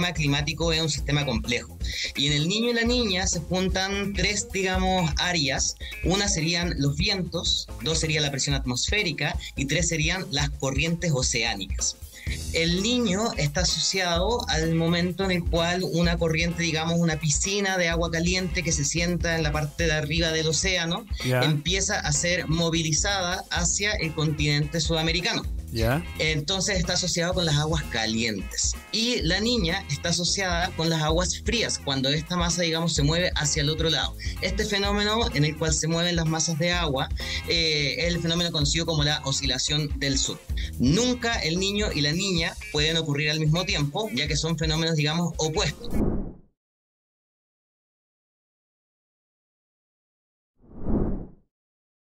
sistema climático es un sistema complejo. Y en el niño y la niña se juntan tres, digamos, áreas. Una serían los vientos, dos sería la presión atmosférica y tres serían las corrientes oceánicas. El niño está asociado al momento en el cual una corriente, digamos una piscina de agua caliente que se sienta en la parte de arriba del océano, empieza a ser movilizada hacia el continente sudamericano. Entonces está asociado con las aguas calientes. Y la niña está asociada con las aguas frías, cuando esta masa, digamos, se mueve hacia el otro lado. Este fenómeno en el cual se mueven las masas de agua es el fenómeno conocido como la oscilación del sur. Nunca el niño y la niña pueden ocurrir al mismo tiempo, ya que son fenómenos, digamos, opuestos.